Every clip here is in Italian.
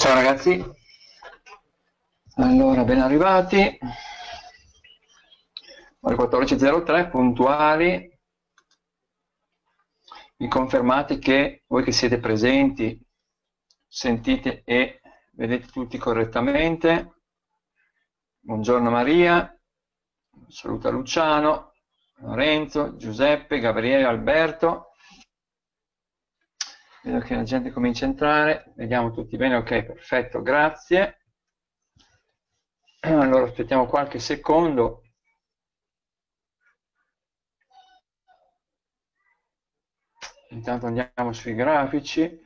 Ciao ragazzi, allora ben arrivati, alle 14.03 puntuali, mi confermate che voi che siete presenti sentite e vedete tutti correttamente. Buongiorno Maria, saluta Luciano, Lorenzo, Giuseppe, Gabriele, Alberto. Vedo che la gente comincia a entrare, vediamo tutti bene, ok, perfetto, grazie. Allora aspettiamo qualche secondo. Intanto andiamo sui grafici.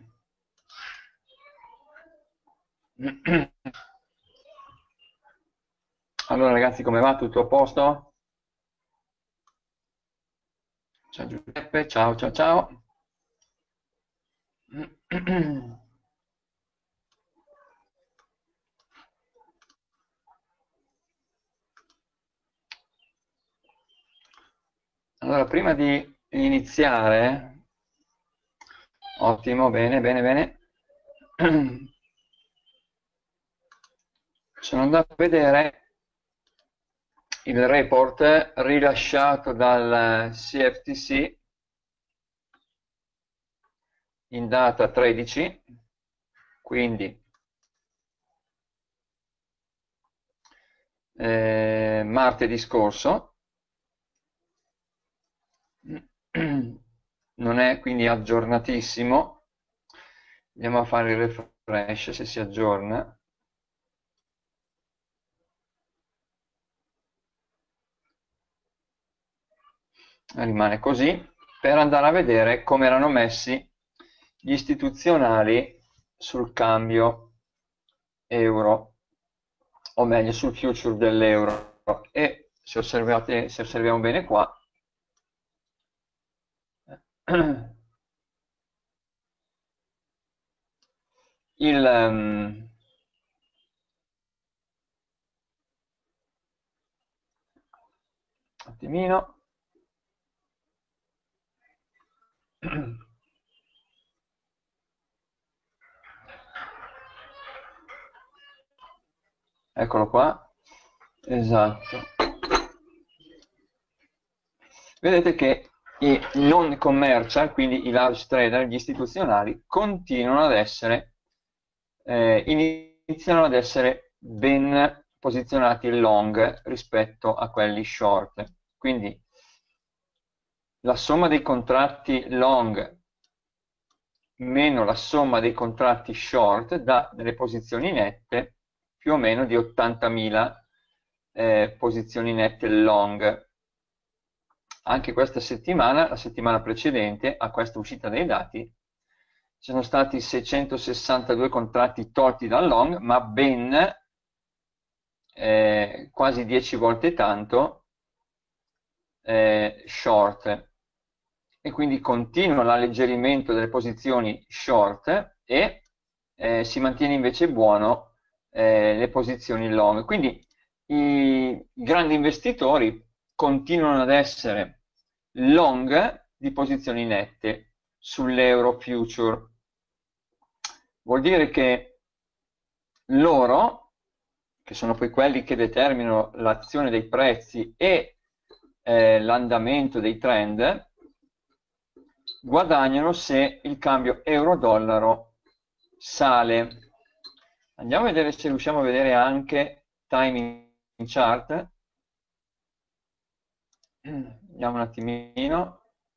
Allora ragazzi, come va? Tutto a posto? Ciao Giuseppe, ciao ciao ciao. Allora, prima di iniziare, ottimo, bene, bene, bene, sono andato a vedere il report rilasciato dal CFTC in data 13, quindi martedì scorso. Non è quindi aggiornatissimo. Andiamo a fare il refresh se si aggiorna. Rimane così, per andare a vedere come erano messi gli istituzionali sul cambio euro, o meglio sul future dell'euro. E se osserviamo bene qua, un attimino. Eccolo qua, esatto. Vedete che i non commercial, quindi i large trader, gli istituzionali, continuano ad essere, iniziano ad essere ben posizionati long rispetto a quelli short. Quindi la somma dei contratti long meno la somma dei contratti short dà delle posizioni nette più o meno di 80.000 posizioni nette long. Anche questa settimana, la settimana precedente a questa uscita dei dati, ci sono stati 662 contratti tolti dal long, ma ben quasi 10 volte tanto short. E quindi continua l'alleggerimento delle posizioni short e si mantiene invece buono le posizioni long. Quindi i grandi investitori continuano ad essere long di posizioni nette sull'euro future. Vuol dire che loro, che sono poi quelli che determinano l'azione dei prezzi e l'andamento dei trend, guadagnano se il cambio euro-dollaro sale. Andiamo a vedere se riusciamo a vedere anche timing chart. Vediamo un attimino.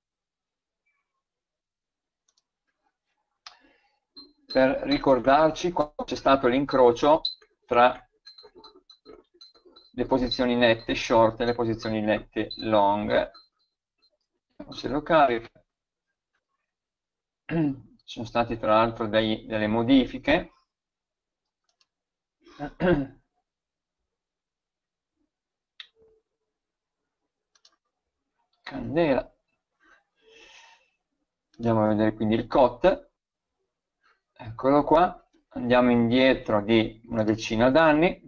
Per ricordarci quando c'è stato l'incrocio tra le posizioni nette short e le posizioni nette long. Vediamo se lo carica. Ci sono stati tra l'altro delle modifiche. Candela. Andiamo a vedere quindi il COT. Eccolo qua. Andiamo indietro di una decina d'anni.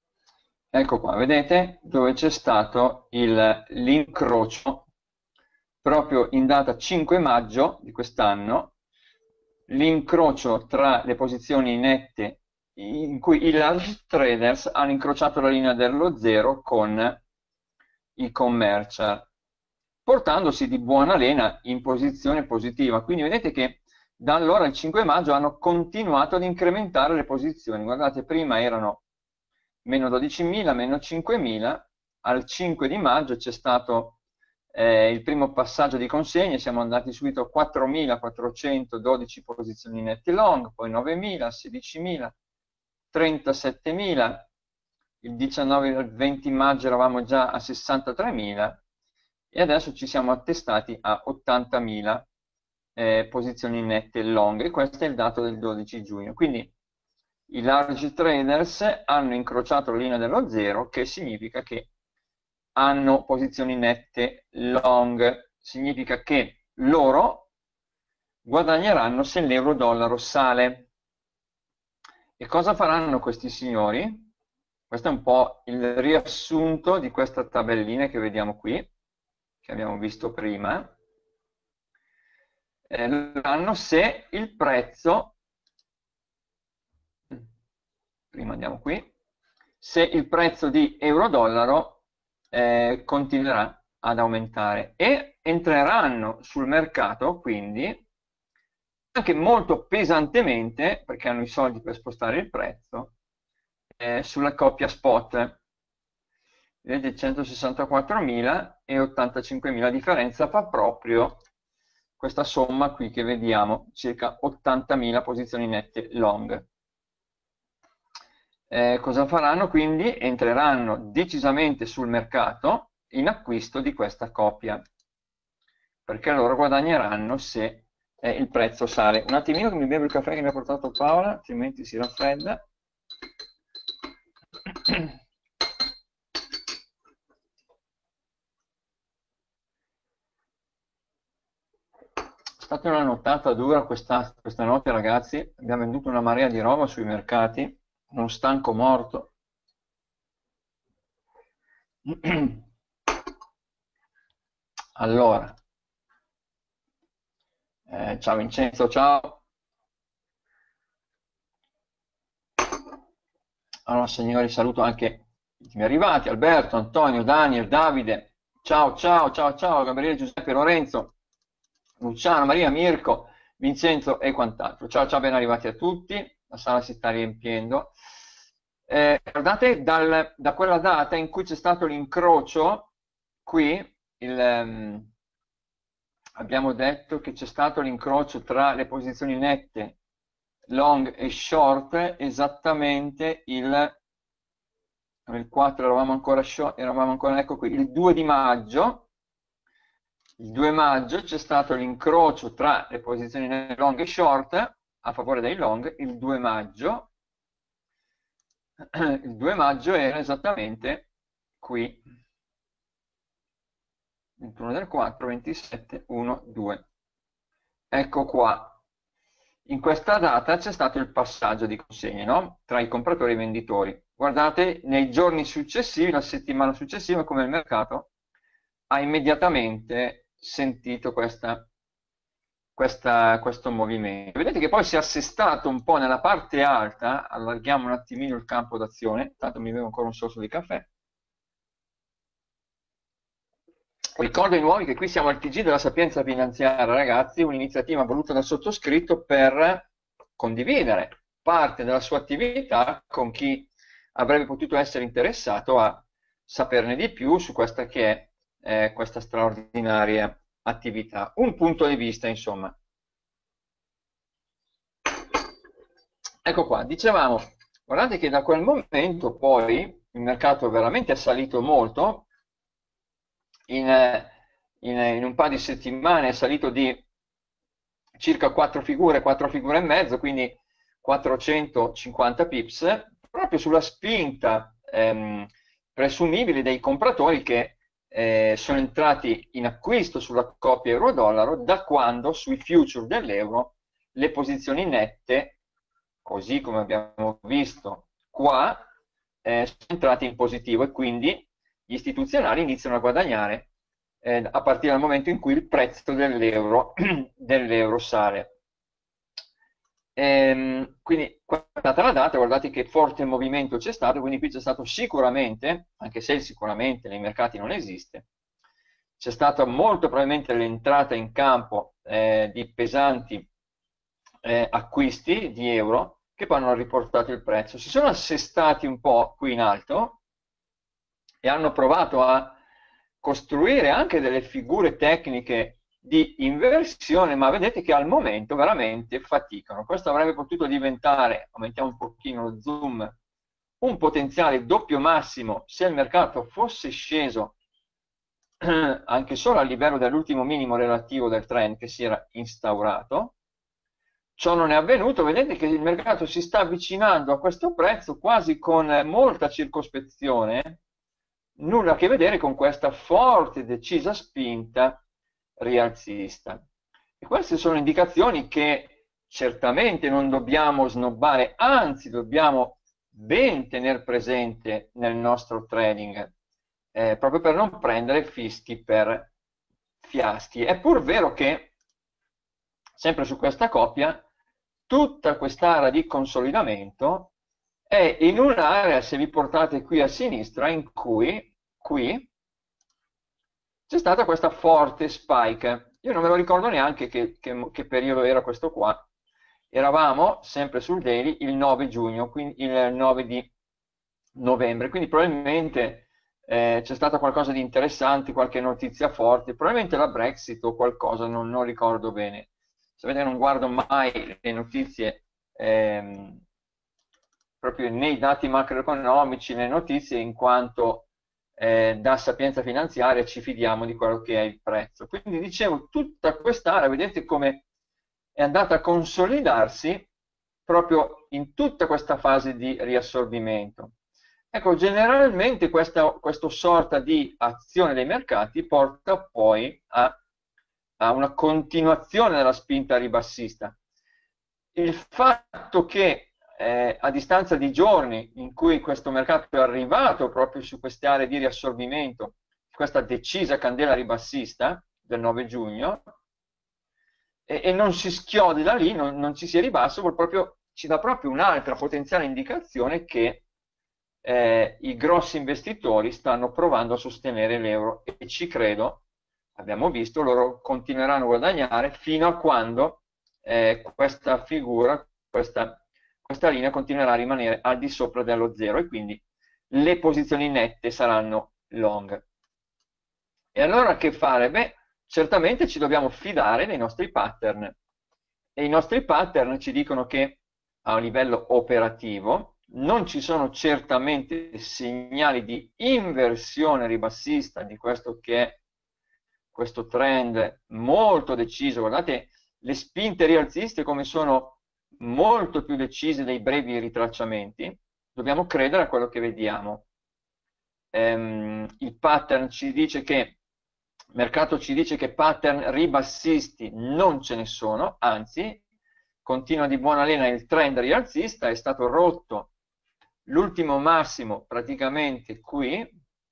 Ecco qua, vedete dove c'è stato l'incrocio proprio in data 5 maggio di quest'anno, l'incrocio tra le posizioni nette in cui i large traders hanno incrociato la linea dello zero con i commercial, portandosi di buona lena in posizione positiva. Quindi vedete che da allora, il 5 maggio, hanno continuato ad incrementare le posizioni. Guardate, prima erano meno 12.000, meno 5.000, al 5 di maggio c'è stato il primo passaggio di consegne, siamo andati subito a 4.412 posizioni nette long, poi 9.000, 16.000, 37.000, il 19 e il 20 maggio eravamo già a 63.000 e adesso ci siamo attestati a 80.000 posizioni nette long, e questo è il dato del 12 giugno. Quindi i large traders hanno incrociato la linea dello zero, che significa che hanno posizioni nette long, significa che loro guadagneranno se l'euro-dollaro sale. E cosa faranno questi signori? Questo è un po' il riassunto di questa tabellina che vediamo qui, che abbiamo visto prima. Lo se il prezzo, prima andiamo qui, se il prezzo di euro-dollaro continuerà ad aumentare, e entreranno sul mercato quindi anche molto pesantemente, perché hanno i soldi per spostare il prezzo, sulla coppia spot. Vedete, 164.000 e 85.000, la differenza fa proprio questa somma qui che vediamo, circa 80.000 posizioni nette long. Cosa faranno quindi? Entreranno decisamente sul mercato in acquisto di questa coppia, perché loro guadagneranno se il prezzo sale. Un attimino che mi bevo il caffè che mi ha portato Paola, altrimenti si raffredda. È stata una nottata dura questa notte, ragazzi. Abbiamo venduto una marea di roba sui mercati, uno stanco morto. Allora, ciao Vincenzo, ciao. Allora, signori, saluto anche i ultimi arrivati: Alberto, Antonio, Daniel, Davide. Ciao, ciao, ciao, ciao, Gabriele, Giuseppe, Lorenzo, Luciano, Maria, Mirko, Vincenzo e quant'altro. Ciao, ciao, ben arrivati a tutti. La sala si sta riempiendo. Guardate, da quella data in cui c'è stato l'incrocio, qui abbiamo detto che c'è stato l'incrocio tra le posizioni nette long e short, esattamente il 4 eravamo ancora short, ecco qui, il 2 di maggio. Il 2 maggio c'è stato l'incrocio tra le posizioni long e short a favore dei long. Il 2 maggio era esattamente qui, 21 del 4, 27, 1, 2. Ecco qua. In questa data c'è stato il passaggio di consegne, no? Tra i compratori e i venditori. Guardate, nei giorni successivi, la settimana successiva, come il mercato ha immediatamente sentito questo movimento. Vedete che poi si è assestato un po' nella parte alta. Allarghiamo un attimino il campo d'azione, tanto mi bevo ancora un sorso di caffè. Ricordo ai nuovi che qui siamo al TG della Sapienza Finanziaria, ragazzi, un'iniziativa voluta dal sottoscritto per condividere parte della sua attività con chi avrebbe potuto essere interessato a saperne di più su questa che è questa straordinaria attività. Un punto di vista, insomma. Ecco qua, dicevamo, guardate che da quel momento poi il mercato veramente è salito molto. In un paio di settimane è salito di circa 4 figure e mezzo, quindi 450 pips, proprio sulla spinta presumibile dei compratori che sono entrati in acquisto sulla coppia euro-dollaro da quando sui future dell'euro le posizioni nette, così come abbiamo visto qua, sono entrate in positivo, e quindi gli istituzionali iniziano a guadagnare a partire dal momento in cui il prezzo dell'euro sale. Quindi guardate la data, guardate che forte movimento c'è stato, quindi qui c'è stato sicuramente, anche se il sicuramente nei mercati non esiste, c'è stata molto probabilmente l'entrata in campo di pesanti acquisti di euro che poi hanno riportato il prezzo. Si sono assestati un po' qui in alto e hanno provato a costruire anche delle figure tecniche di inversione, ma vedete che al momento veramente faticano. Questo avrebbe potuto diventare, aumentiamo un pochino lo zoom, un potenziale doppio massimo se il mercato fosse sceso anche solo a livello dell'ultimo minimo relativo del trend che si era instaurato. Ciò non è avvenuto, vedete che il mercato si sta avvicinando a questo prezzo quasi con molta circospezione, nulla a che vedere con questa forte, decisa spinta rialzista. E queste sono indicazioni che certamente non dobbiamo snobbare, anzi dobbiamo ben tenere presente nel nostro trading, proprio per non prendere fischi per fiaschi. È pur vero che, sempre su questa coppia, tutta quest'area di consolidamento è in un'area, se vi portate qui a sinistra, in cui qui c'è stata questa forte spike. Io non me lo ricordo neanche che periodo era questo qua. Eravamo sempre sul daily il 9 giugno, quindi il 9 di novembre, quindi probabilmente c'è stata qualcosa di interessante, qualche notizia forte, probabilmente la Brexit o qualcosa, non ricordo bene. Sapete, non guardo mai le notizie proprio nei dati macroeconomici, le notizie, in quanto da sapienza finanziaria ci fidiamo di quello che è il prezzo. Quindi dicevo, tutta quest'area, vedete come è andata a consolidarsi proprio in tutta questa fase di riassorbimento. Ecco, generalmente questa sorta di azione dei mercati porta poi a una continuazione della spinta ribassista. Il fatto che a distanza di giorni in cui questo mercato è arrivato proprio su queste aree di riassorbimento, questa decisa candela ribassista del 9 giugno, e non si schiodi da lì, non ci sia ribasso, ci dà proprio un'altra potenziale indicazione che i grossi investitori stanno provando a sostenere l'euro e ci credo, abbiamo visto, loro continueranno a guadagnare fino a quando questa figura, questa linea continuerà a rimanere al di sopra dello zero e quindi le posizioni nette saranno long. E allora che fare? Beh, certamente ci dobbiamo fidare dei nostri pattern e i nostri pattern ci dicono che a un livello operativo non ci sono certamente segnali di inversione ribassista di questo che è questo trend molto deciso. Guardate le spinte rialziste come sono molto più decise dei brevi ritracciamenti. Dobbiamo credere a quello che vediamo. Il pattern ci dice che il mercato ci dice che pattern ribassisti non ce ne sono, anzi continua di buona lena il trend rialzista, è stato rotto l'ultimo massimo praticamente qui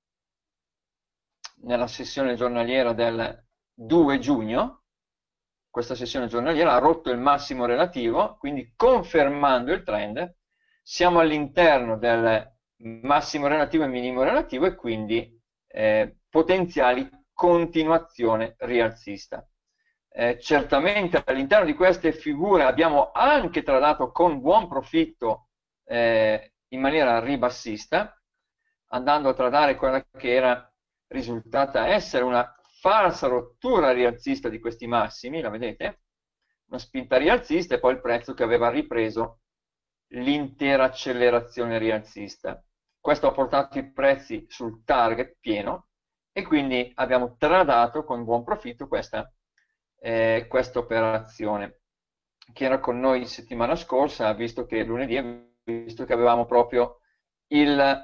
nella sessione giornaliera del 2 giugno. Questa sessione giornaliera ha rotto il massimo relativo, quindi confermando il trend siamo all'interno del massimo relativo e minimo relativo e quindi potenziali continuazione rialzista. Certamente all'interno di queste figure abbiamo anche tradato con buon profitto in maniera ribassista, andando a tradare quella che era risultata essere una falsa rottura rialzista di questi massimi, la vedete? Una spinta rialzista e poi il prezzo che aveva ripreso l'intera accelerazione rialzista. Questo ha portato i prezzi sul target pieno e quindi abbiamo tradato con buon profitto questa operazione. Chi era con noi settimana scorsa ha visto che lunedì visto che avevamo proprio il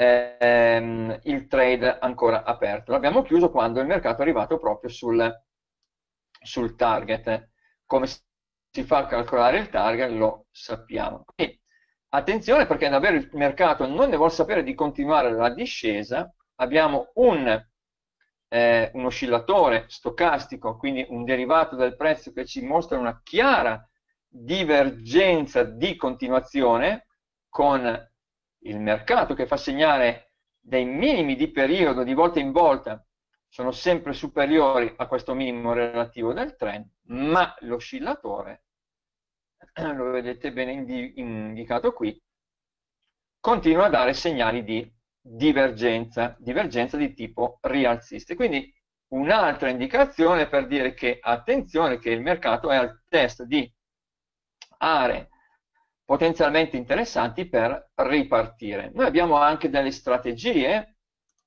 trade ancora aperto. L'abbiamo chiuso quando il mercato è arrivato proprio sul target. Come si fa a calcolare il target lo sappiamo. Quindi, attenzione perché davvero il mercato non ne vuole sapere di continuare la discesa. Abbiamo un un oscillatore stocastico, quindi un derivato del prezzo che ci mostra una chiara divergenza di continuazione con il mercato che fa segnare dei minimi di periodo di volta in volta, sono sempre superiori a questo minimo relativo del trend, ma l'oscillatore, lo vedete bene indicato qui, continua a dare segnali di divergenza di tipo rialzista. Quindi un'altra indicazione per dire che attenzione, che il mercato è al test di aree potenzialmente interessanti per ripartire. Noi abbiamo anche delle strategie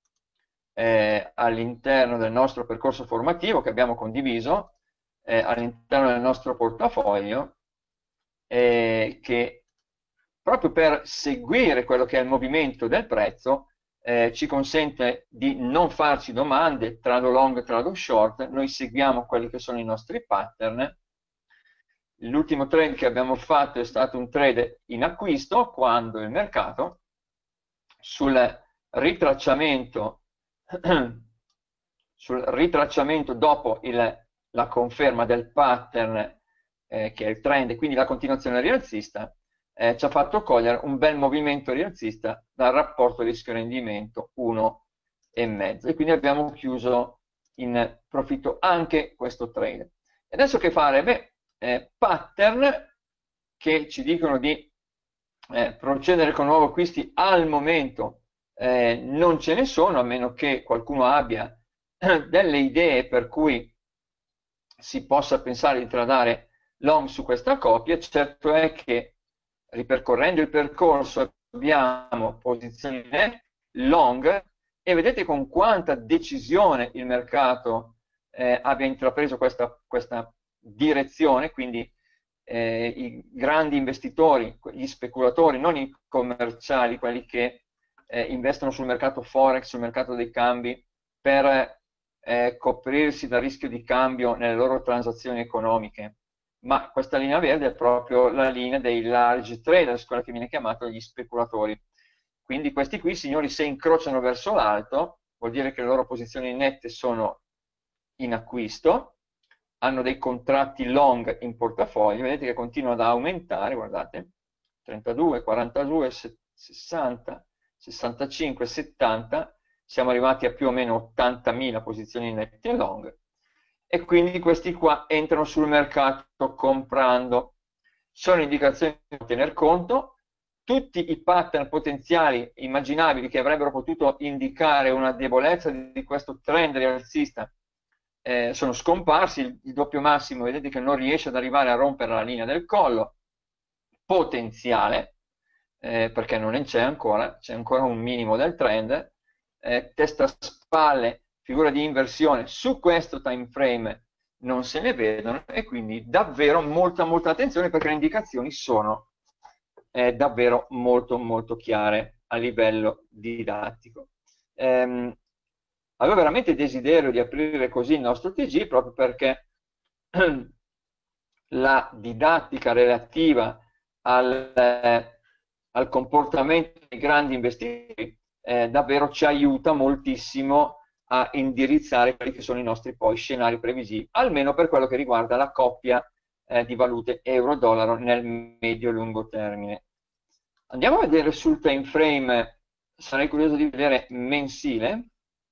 all'interno del nostro percorso formativo che abbiamo condiviso all'interno del nostro portafoglio che proprio per seguire quello che è il movimento del prezzo ci consente di non farci domande trado long, trado short, noi seguiamo quelli che sono i nostri pattern. L'ultimo trade che abbiamo fatto è stato un trade in acquisto quando il mercato sul ritracciamento dopo la conferma del pattern che è il trend e quindi la continuazione rialzista ci ha fatto cogliere un bel movimento rialzista dal rapporto rischio-rendimento 1,5 e quindi abbiamo chiuso in profitto anche questo trade. E adesso che fare? Beh, pattern che ci dicono di procedere con nuovi acquisti al momento non ce ne sono, a meno che qualcuno abbia delle idee per cui si possa pensare di tradare long su questa coppia. Certo è che ripercorrendo il percorso abbiamo posizioni long e vedete con quanta decisione il mercato abbia intrapreso questa direzione, quindi i grandi investitori, gli speculatori, non i commerciali, quelli che investono sul mercato forex, sul mercato dei cambi, per coprirsi dal rischio di cambio nelle loro transazioni economiche, ma questa linea verde è proprio la linea dei large traders, quella che viene chiamata gli speculatori. Quindi questi qui, signori, se incrociano verso l'alto, vuol dire che le loro posizioni nette sono in acquisto, hanno dei contratti long in portafoglio, vedete che continuano ad aumentare, guardate, 32, 42, 60, 65, 70, siamo arrivati a più o meno 80.000 posizioni nette long, e quindi questi qua entrano sul mercato comprando. Sono indicazioni da tener conto, tutti i pattern potenziali immaginabili che avrebbero potuto indicare una debolezza di questo trend rialzista sono scomparsi. Il doppio massimo vedete che non riesce ad arrivare a rompere la linea del collo potenziale, perché non c'è ancora un minimo del trend, testa spalle, figura di inversione su questo time frame non se ne vedono, e quindi davvero molta attenzione, perché le indicazioni sono davvero molto chiare a livello didattico. Avevo veramente desiderio di aprire così il nostro TG proprio perché la didattica relativa al comportamento dei grandi investitori davvero ci aiuta moltissimo a indirizzare quelli che sono i nostri poi scenari previsivi, almeno per quello che riguarda la coppia di valute euro-dollaro nel medio-lungo termine. Andiamo a vedere sul time frame, sarei curioso di vedere mensile.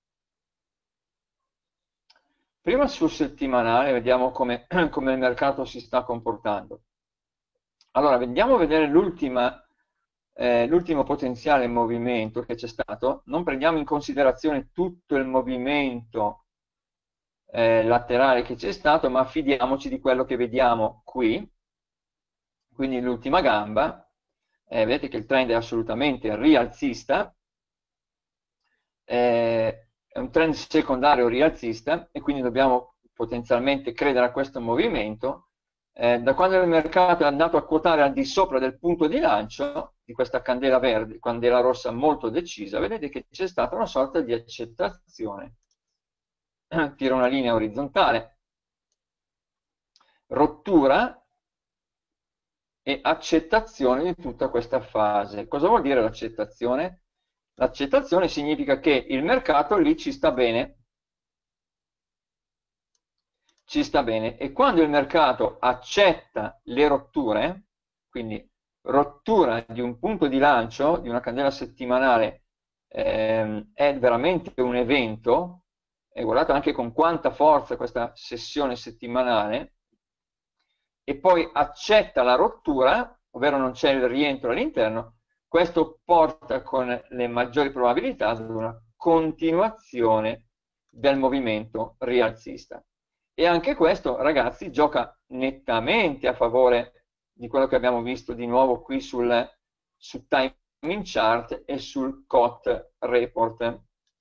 Prima sul settimanale vediamo come il mercato si sta comportando. Allora, andiamo a vedere l'ultimo potenziale movimento che c'è stato. Non prendiamo in considerazione tutto il movimento laterale che c'è stato, ma fidiamoci di quello che vediamo qui. Quindi l'ultima gamba, vedete che il trend è assolutamente rialzista, è un trend secondario rialzista, e quindi dobbiamo potenzialmente credere a questo movimento. Da quando il mercato è andato a quotare al di sopra del punto di lancio di questa candela verde, candela rossa molto decisa, vedete che c'è stata una sorta di accettazione. Tira una linea orizzontale, rottura e accettazione di tutta questa fase. Cosa vuol dire l'accettazione? L'accettazione significa che il mercato lì ci sta bene, ci sta bene. E quando il mercato accetta le rotture, quindi rottura di un punto di lancio, di una candela settimanale, è veramente un evento, e guardate anche con quanta forza questa sessione settimanale, e poi accetta la rottura, ovvero non c'è il rientro all'interno, questo porta con le maggiori probabilità ad una continuazione del movimento rialzista. E anche questo, ragazzi, gioca nettamente a favore di quello che abbiamo visto di nuovo qui sul timing chart e sul COT report.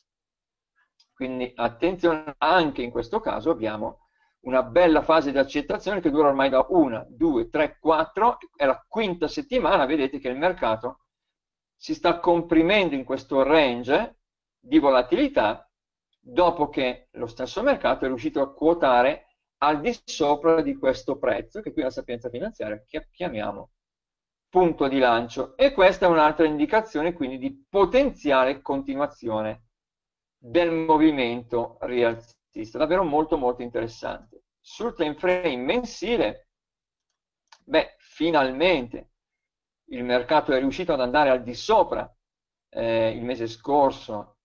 Quindi attenzione, anche in questo caso abbiamo una bella fase di accettazione che dura ormai da 1, 2, 3, 4, è la quinta settimana, vedete che il mercato si sta comprimendo in questo range di volatilità dopo che lo stesso mercato è riuscito a quotare al di sopra di questo prezzo, che qui la sapienza finanziaria chiamiamo punto di lancio, e questa è un'altra indicazione quindi di potenziale continuazione del movimento rialzista, davvero molto molto interessante. Sul time frame mensile, beh, finalmente il mercato è riuscito ad andare al di sopra il mese scorso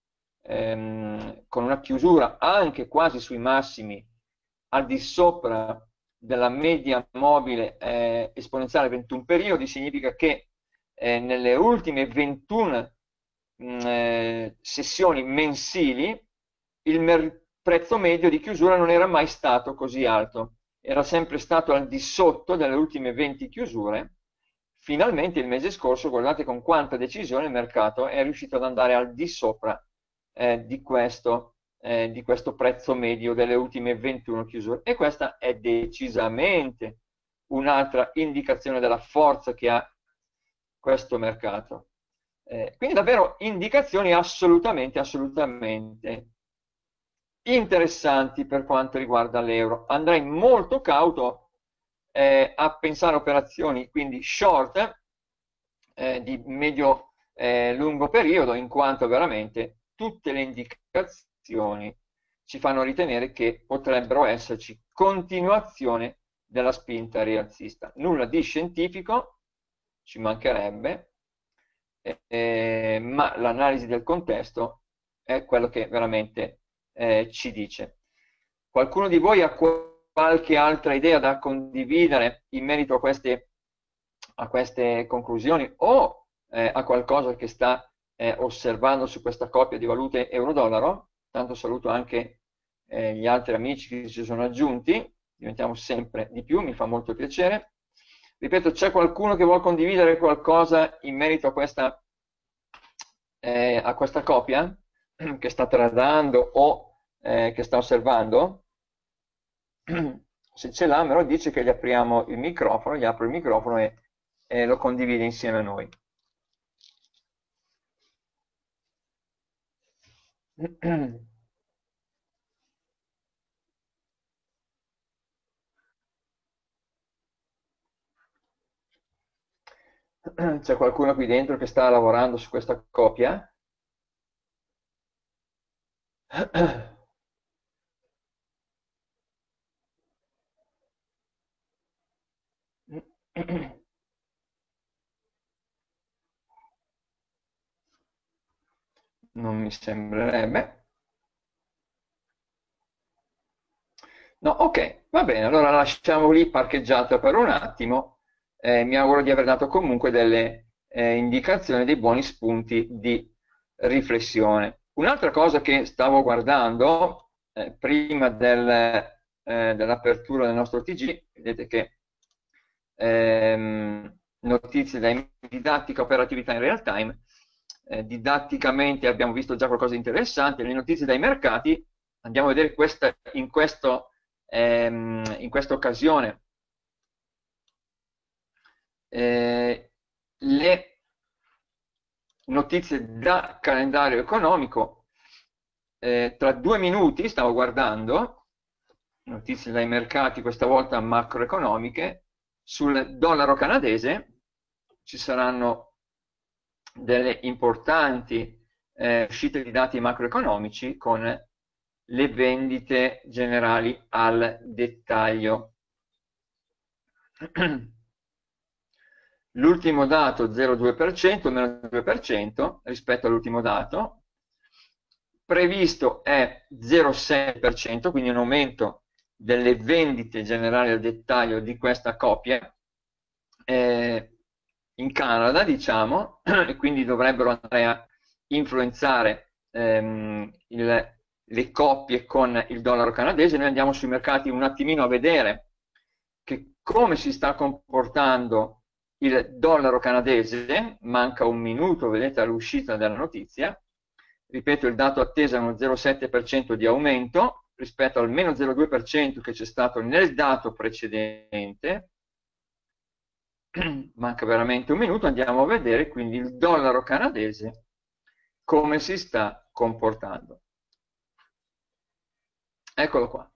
con una chiusura anche quasi sui massimi, al di sopra della media mobile esponenziale 21 periodi, significa che nelle ultime 21 sessioni mensili il prezzo medio di chiusura non era mai stato così alto, era sempre stato al di sotto delle ultime 20 chiusure. Finalmente il mese scorso, guardate con quanta decisione il mercato è riuscito ad andare al di sopra di questo prezzo medio delle ultime 21 chiusure, e questa è decisamente un'altra indicazione della forza che ha questo mercato. Quindi davvero indicazioni assolutamente interessanti per quanto riguarda l'euro. Andrei molto cauto a pensare a operazioni quindi short di medio-lungo periodo, in quanto veramente tutte le indicazioni ci fanno ritenere che potrebbero esserci continuazione della spinta rialzista. Nulla di scientifico, ci mancherebbe, ma l'analisi del contesto è quello che veramente ci dice. Qualcuno di voi ha qualche altra idea da condividere in merito a queste conclusioni, o a qualcosa che sta osservando su questa coppia di valute euro-dollaro? Tanto saluto anche gli altri amici che si sono aggiunti, diventiamo sempre di più, mi fa molto piacere. Ripeto, c'è qualcuno che vuole condividere qualcosa in merito a questa coppia che sta tradando o che sta osservando? Se ce l'ha, me lo dice che gli apriamo il microfono, gli apro il microfono e lo condivide insieme a noi. C'è qualcuno qui dentro che sta lavorando su questa copia? Non mi sembrerebbe. No, ok, va bene, allora lasciamo lì parcheggiato per un attimo. Mi auguro di aver dato comunque delle indicazioni, dei buoni spunti di riflessione. Un'altra cosa che stavo guardando prima dell'apertura del nostro TG, vedete che notizie da didattica, operatività in real time, didatticamente abbiamo visto già qualcosa di interessante, le notizie dai mercati, andiamo a vedere in questa occasione le notizie da calendario economico. Tra 2 minuti stavo guardando notizie dai mercati, questa volta macroeconomiche. Sul dollaro canadese ci saranno delle importanti uscite di dati macroeconomici con le vendite generali al dettaglio. L'ultimo dato 0,2%, meno 2% rispetto all'ultimo dato, previsto è 0,6%, quindi un aumento delle vendite generali al dettaglio di questa coppia in Canada, diciamo, e quindi dovrebbero andare a influenzare le coppie con il dollaro canadese. Noi andiamo sui mercati un attimino a vedere come si sta comportando il dollaro canadese. Manca un minuto, vedete, all'uscita della notizia. Ripeto, il dato atteso è uno 0,7% di aumento rispetto al meno 0,2% che c'è stato nel dato precedente. Manca veramente un minuto, andiamo a vedere quindi il dollaro canadese come si sta comportando. Eccolo qua.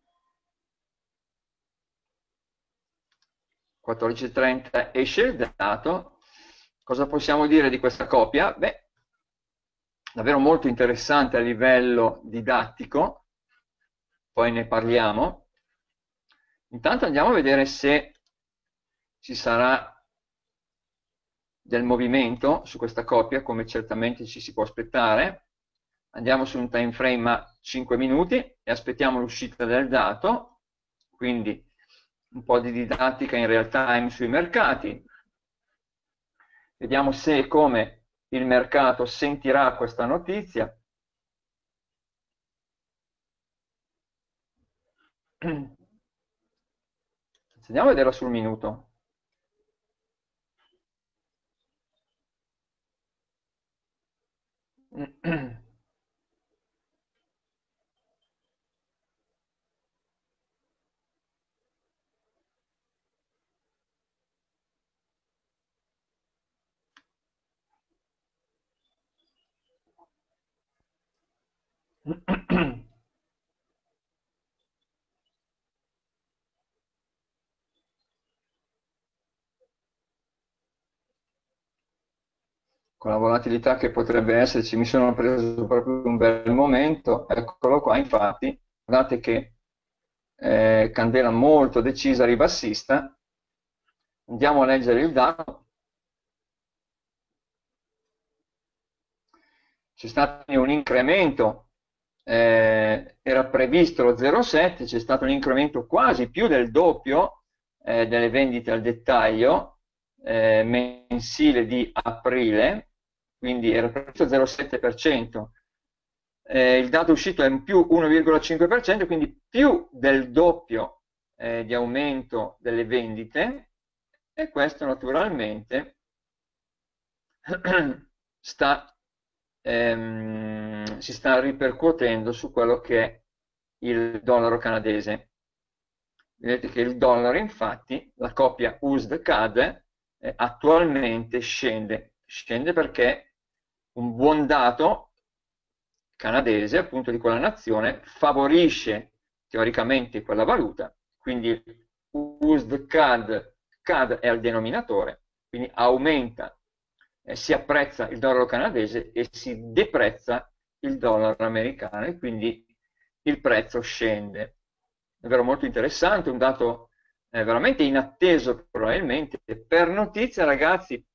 14:30 esce il dato. Cosa possiamo dire di questa coppia? Beh, davvero molto interessante a livello didattico, poi ne parliamo. Intanto andiamo a vedere se ci sarà del movimento su questa coppia, come certamente ci si può aspettare. Andiamo su un time frame a 5 minuti e aspettiamo l'uscita del dato, quindi un po' di didattica in real time sui mercati. Vediamo se e come il mercato sentirà questa notizia. Andiamo a vederla sul minuto. Con la volatilità che potrebbe esserci, mi sono preso proprio un bel momento, eccolo qua, infatti, guardate che candela molto decisa ribassista. Andiamo a leggere il dato. C'è stato un incremento, era previsto lo 0,7, c'è stato un incremento quasi più del doppio delle vendite al dettaglio mensile di aprile, quindi era previsto 0,7%. Il dato uscito è in più 1,5%, quindi più del doppio di aumento delle vendite, e questo naturalmente si sta ripercuotendo su quello che è il dollaro canadese. Vedete che il dollaro, infatti, la coppia USD-CAD attualmente scende perché un buon dato canadese, appunto di quella nazione, favorisce teoricamente quella valuta, quindi USD-CAD, CAD è al denominatore, quindi aumenta, si apprezza il dollaro canadese e si deprezza il dollaro americano, e quindi il prezzo scende. È vero, molto interessante, un dato veramente inatteso probabilmente. Per notizia, ragazzi,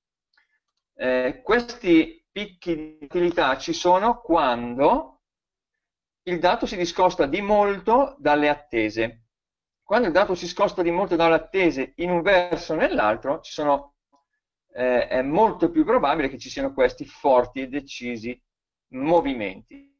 questi picchi di utilità ci sono quando il dato si discosta di molto dalle attese. Quando il dato si scosta di molto dalle attese in un verso o nell'altro, è molto più probabile che ci siano questi forti e decisi movimenti.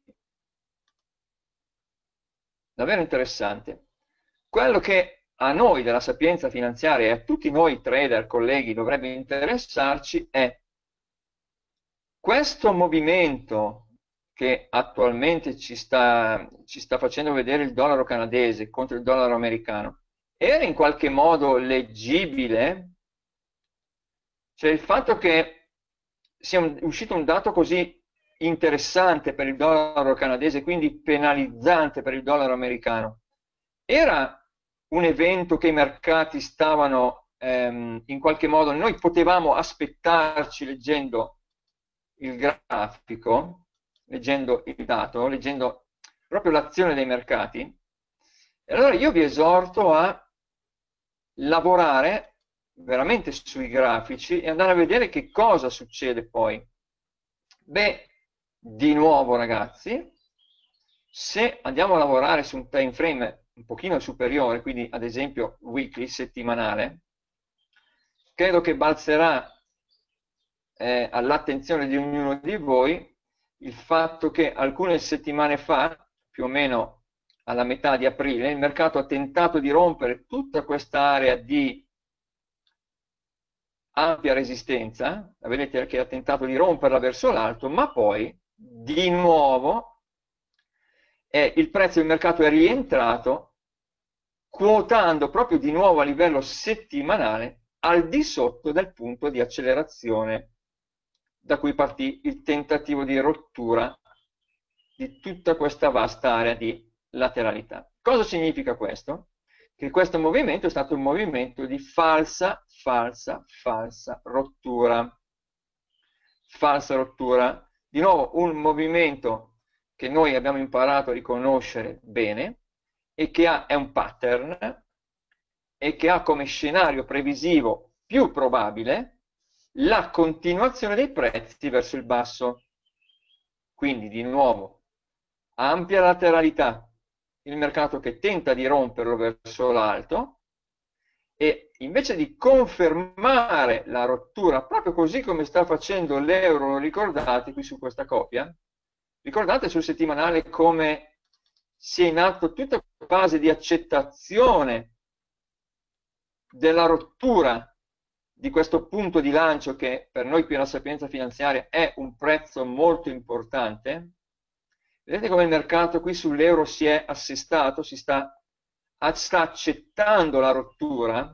Davvero interessante. Quello che a noi della sapienza finanziaria e a tutti noi trader, colleghi, dovrebbe interessarci è questo movimento che attualmente ci sta facendo vedere il dollaro canadese contro il dollaro americano. Era in qualche modo leggibile? Cioè il fatto che sia uscito un dato così interessante per il dollaro canadese, quindi penalizzante per il dollaro americano, era un evento che i mercati stavano in qualche modo, noi potevamo aspettarci leggendo il grafico, leggendo il dato, leggendo proprio l'azione dei mercati. E allora io vi esorto a lavorare veramente sui grafici e andare a vedere che cosa succede poi. Beh, di nuovo ragazzi, se andiamo a lavorare su un time frame un pochino superiore, quindi ad esempio weekly, settimanale, credo che balzerà all'attenzione di ognuno di voi il fatto che alcune settimane fa, più o meno alla metà di aprile, il mercato ha tentato di rompere tutta questa area di ampia resistenza, la vedete che ha tentato di romperla verso l'alto, ma poi di nuovo il prezzo del mercato è rientrato quotando proprio di nuovo a livello settimanale al di sotto del punto di accelerazione da cui partì il tentativo di rottura di tutta questa vasta area di lateralità. Cosa significa questo? Che questo movimento è stato un movimento di falsa rottura. Falsa rottura. Di nuovo un movimento che noi abbiamo imparato a riconoscere bene e che è un pattern e che ha come scenario previsivo più probabile la continuazione dei prezzi verso il basso. Quindi di nuovo ampia lateralità, il mercato che tenta di romperlo verso l'alto e invece di confermare la rottura, proprio così come sta facendo l'euro, lo ricordate qui su questa copia? Ricordate sul settimanale come sia in atto tutta la fase di accettazione della rottura di questo punto di lancio che per noi qui alla Sapienza Finanziaria è un prezzo molto importante? Vedete come il mercato qui sull'euro si è assestato, sta accettando la rottura,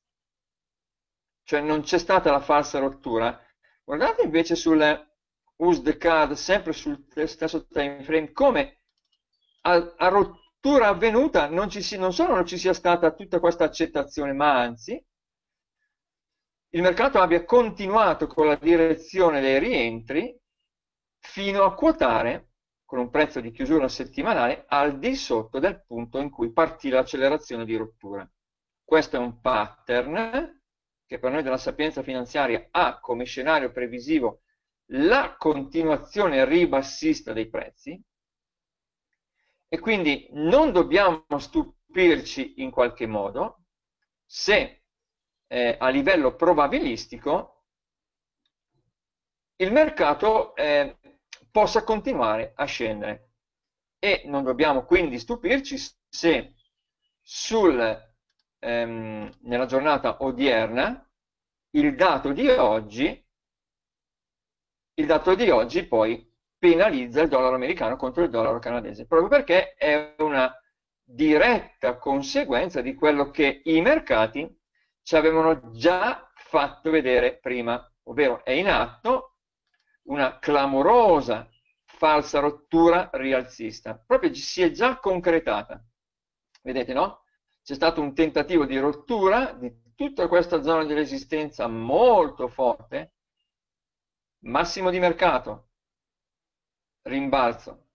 cioè non c'è stata la falsa rottura. Guardate invece sul USD CAD, sempre sul stesso time frame, come a rottura avvenuta non solo non ci sia stata tutta questa accettazione, ma anzi il mercato abbia continuato con la direzione dei rientri fino a quotare con un prezzo di chiusura settimanale al di sotto del punto in cui partì l'accelerazione di rottura. Questo è un pattern che per noi della Sapienza Finanziaria ha come scenario previsivo la continuazione ribassista dei prezzi e quindi non dobbiamo stupirci in qualche modo se a livello probabilistico il mercato possa continuare a scendere e non dobbiamo quindi stupirci se nella giornata odierna il dato di oggi poi penalizza il dollaro americano contro il dollaro canadese, proprio perché è una diretta conseguenza di quello che i mercati ci avevano già fatto vedere prima, ovvero è in atto una clamorosa falsa rottura rialzista, proprio si è già concretata. Vedete, no? C'è stato un tentativo di rottura di tutta questa zona di resistenza molto forte, massimo di mercato, rimbalzo,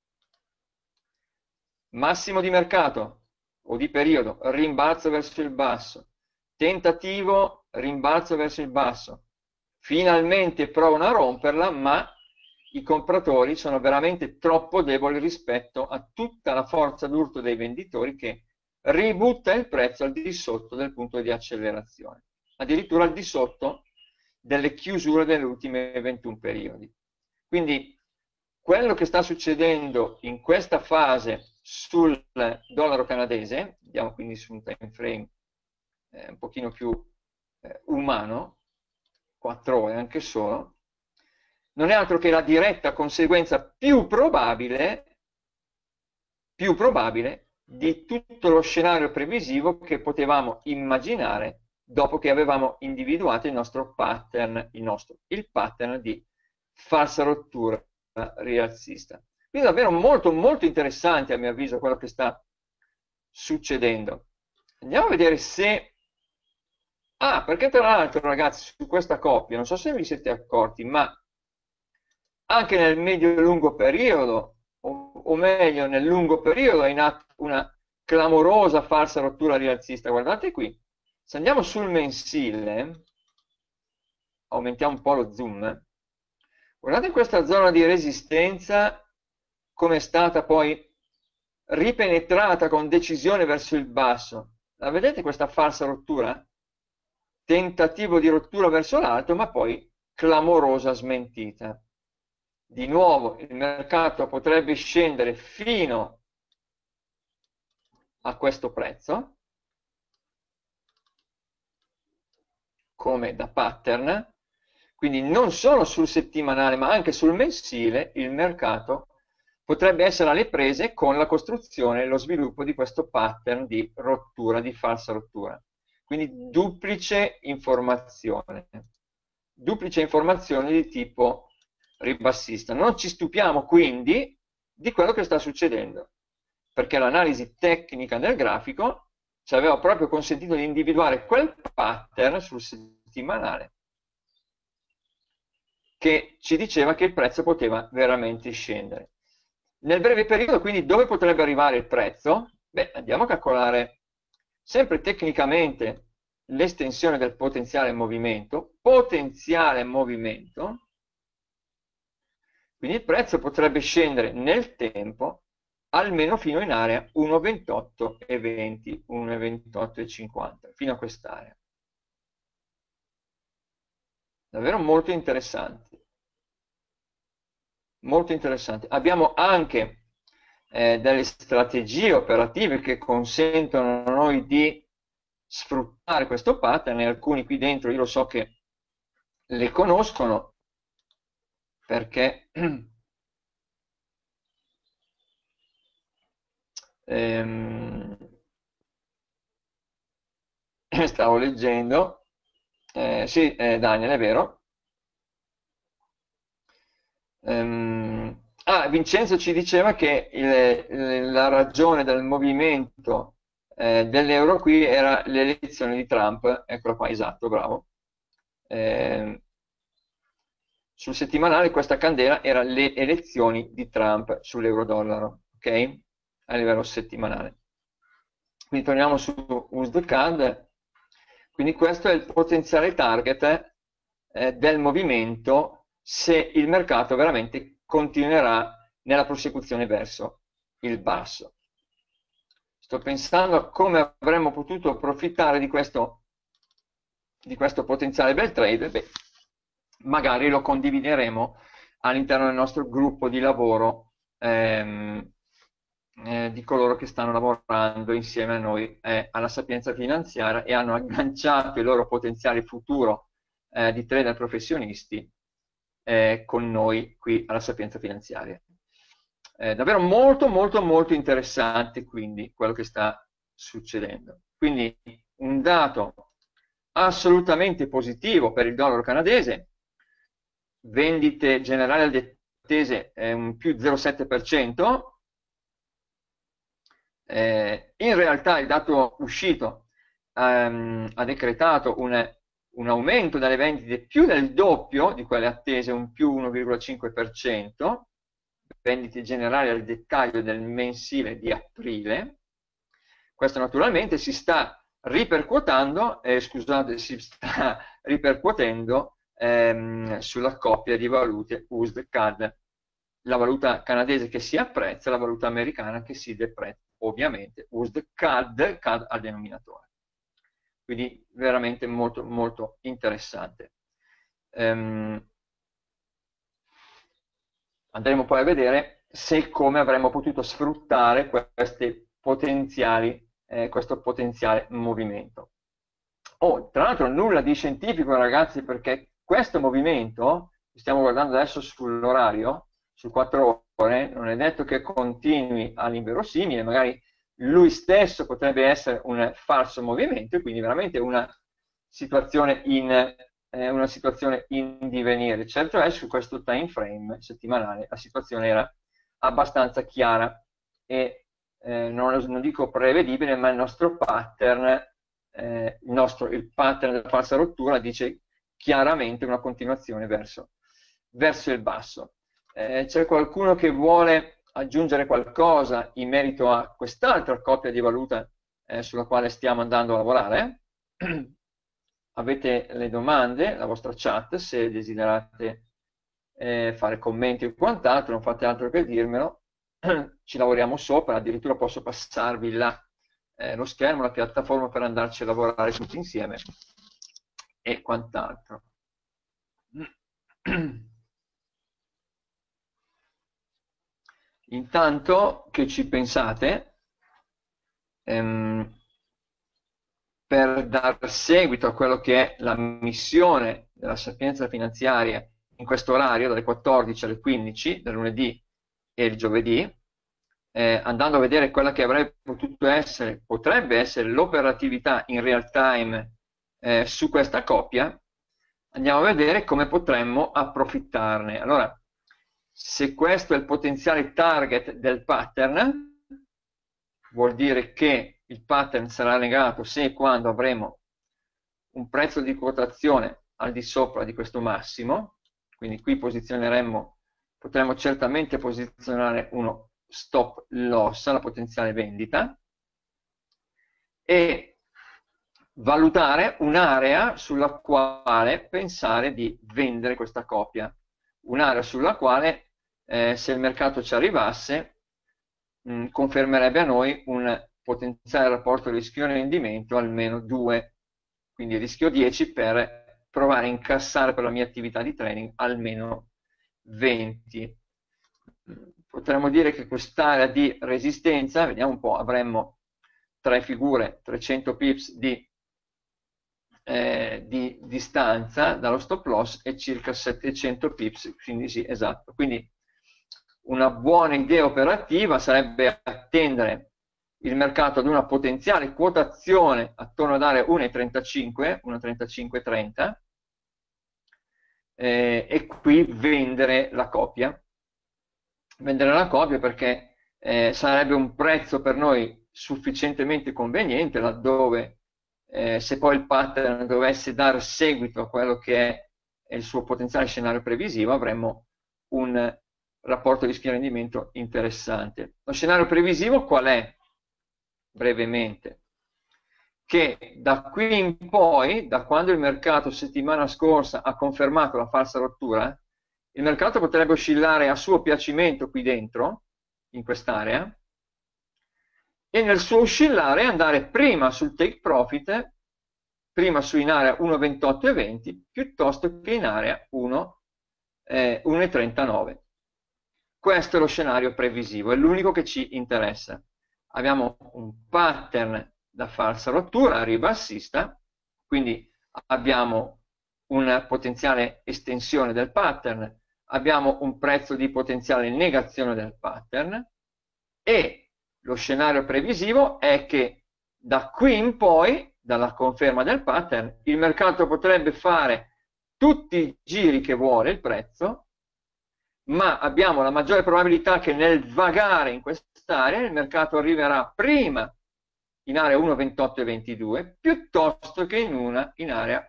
massimo di mercato o di periodo, rimbalzo verso il basso, tentativo, rimbalzo verso il basso, finalmente provano a romperla, ma i compratori sono veramente troppo deboli rispetto a tutta la forza d'urto dei venditori che ributta il prezzo al di sotto del punto di accelerazione, addirittura al di sotto delle chiusure delle ultime 21 periodi. Quindi quello che sta succedendo in questa fase sul dollaro canadese, andiamo quindi su un time frame un pochino più umano, 4 ore anche solo, non è altro che la diretta conseguenza più probabile di tutto lo scenario previsivo che potevamo immaginare dopo che avevamo individuato il nostro pattern, il pattern di falsa rottura rialzista. Quindi davvero molto molto interessante a mio avviso quello che sta succedendo. Andiamo a vedere se... Ah, perché tra l'altro ragazzi su questa coppia, non so se vi siete accorti, ma anche nel medio e lungo periodo o meglio nel lungo periodo è in atto una clamorosa falsa rottura rialzista. Guardate qui, se andiamo sul mensile, aumentiamo un po' lo zoom, guardate questa zona di resistenza come è stata poi ripenetrata con decisione verso il basso. La vedete questa falsa rottura? Tentativo di rottura verso l'alto, ma poi clamorosa smentita. Di nuovo il mercato potrebbe scendere fino a questo prezzo, come da pattern, quindi non solo sul settimanale ma anche sul mensile il mercato potrebbe essere alle prese con la costruzione e lo sviluppo di questo pattern di rottura, di falsa rottura. Quindi duplice informazione di tipo ribassista. Non ci stupiamo quindi di quello che sta succedendo, perché l'analisi tecnica del grafico ci aveva proprio consentito di individuare quel pattern sul settimanale che ci diceva che il prezzo poteva veramente scendere. Nel breve periodo, quindi, dove potrebbe arrivare il prezzo? Beh, andiamo a calcolare sempre tecnicamente l'estensione del potenziale movimento, quindi il prezzo potrebbe scendere nel tempo almeno fino in area 1,28,20, 1,28,50, fino a quest'area. Davvero molto interessante. Molto interessante. Abbiamo anche delle strategie operative che consentono a noi di sfruttare questo pattern, e alcuni qui dentro io lo so che le conoscono perché stavo leggendo, sì, Daniel, è vero. Vincenzo ci diceva che la ragione del movimento dell'euro qui era l'elezione di Trump, eccolo qua, esatto, bravo. Sul settimanale questa candela era le elezioni di Trump sull'euro-dollaro, ok? A livello settimanale. Quindi torniamo su USD CAD, quindi questo è il potenziale target del movimento se il mercato veramente continuerà nella prosecuzione verso il basso. Sto pensando a come avremmo potuto approfittare di questo potenziale bel trade. Beh, magari lo condivideremo all'interno del nostro gruppo di lavoro di coloro che stanno lavorando insieme a noi alla Sapienza Finanziaria e hanno agganciato il loro potenziale futuro di trader professionisti con noi qui alla Sapienza Finanziaria. Davvero molto molto molto interessante quindi quello che sta succedendo. Quindi un dato assolutamente positivo per il dollaro canadese, vendite generali attese un più 0,7%, in realtà il dato uscito ha decretato un aumento delle vendite più del doppio di quelle attese, un più 1,5%, vendite generali al dettaglio del mensile di aprile. Questo naturalmente si sta ripercuotendo sulla coppia di valute USD-CAD, la valuta canadese che si apprezza e la valuta americana che si deprezza, ovviamente USD-CAD, CAD al denominatore. Quindi veramente molto molto interessante. Andremo poi a vedere se e come avremmo potuto sfruttare questo potenziale movimento. Tra l'altro nulla di scientifico, ragazzi, perché questo movimento, stiamo guardando adesso sull'orario, su 4 ore, non è detto che continui all'inverosimile, magari lui stesso potrebbe essere un falso movimento e quindi veramente una situazione in divenire. Certo è, su questo time frame settimanale la situazione era abbastanza chiara e non dico prevedibile, ma il nostro pattern, il pattern della falsa rottura dice chiaramente una continuazione verso il basso. C'è qualcuno che vuole aggiungere qualcosa in merito a quest'altra coppia di valuta sulla quale stiamo andando a lavorare. Avete le domande, la vostra chat, se desiderate fare commenti o quant'altro, non fate altro che dirmelo, ci lavoriamo sopra, addirittura posso passarvi lo schermo, la piattaforma per andarci a lavorare tutti insieme e quant'altro. Intanto che ci pensate, per dar seguito a quello che è la missione della Sapienza Finanziaria in questo orario, dalle 14 alle 15, del lunedì e il giovedì, andando a vedere quella che avrebbe potuto essere, potrebbe essere l'operatività in real time su questa coppia, andiamo a vedere come potremmo approfittarne. Allora, se questo è il potenziale target del pattern, vuol dire che il pattern sarà legato se e quando avremo un prezzo di quotazione al di sopra di questo massimo, quindi qui potremmo certamente posizionare uno stop loss alla potenziale vendita e valutare un'area sulla quale pensare di vendere questa coppia, un'area sulla quale se il mercato ci arrivasse confermerebbe a noi un potenziale rapporto rischio-rendimento almeno 2, quindi rischio 10 per provare a incassare per la mia attività di trading almeno 20. Potremmo dire che quest'area di resistenza, vediamo un po', avremmo 3 figure, 300 pips di distanza dallo stop loss e circa 700 pips, quindi sì, esatto. Quindi una buona idea operativa sarebbe attendere il mercato ad una potenziale quotazione attorno ad area 1,35, 1,3530 e qui vendere la coppia. Vendere la coppia perché sarebbe un prezzo per noi sufficientemente conveniente, laddove se poi il pattern dovesse dar seguito a quello che è il suo potenziale scenario previsivo, avremmo un rapporto rischio-rendimento interessante. Lo scenario previsivo qual è? Brevemente, che da qui in poi, da quando il mercato settimana scorsa ha confermato la falsa rottura, il mercato potrebbe oscillare a suo piacimento qui dentro, in quest'area, e nel suo oscillare andare prima sul take profit, prima su in area 1,28,20, piuttosto che in area 1,39. Questo è lo scenario previsivo, è l'unico che ci interessa. Abbiamo un pattern da falsa rottura ribassista, quindi abbiamo una potenziale estensione del pattern, abbiamo un prezzo di potenziale negazione del pattern e lo scenario previsivo è che da qui in poi, dalla conferma del pattern, il mercato potrebbe fare tutti i giri che vuole il prezzo, ma abbiamo la maggiore probabilità che nel vagare in quest'area il mercato arriverà prima in area 1,28,22 piuttosto che in area